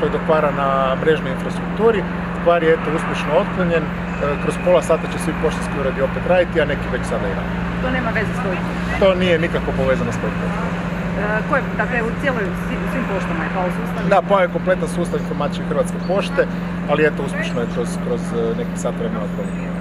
došlo je do kvara na mrežnoj infrastrukturi. Kvar je uspješno otklonjen, kroz pola sata će svi poštanski uredi opet raditi, a neki već sada i radi. To nema veze s Hladicom? To nije nikako povezano s Hladicom. Dakle, u svim poštama je pao sustav? Da, pao je kompletan sustav informatički Hrvatske pošte, ali uspješno je kroz nekih sat vremena otklonjen.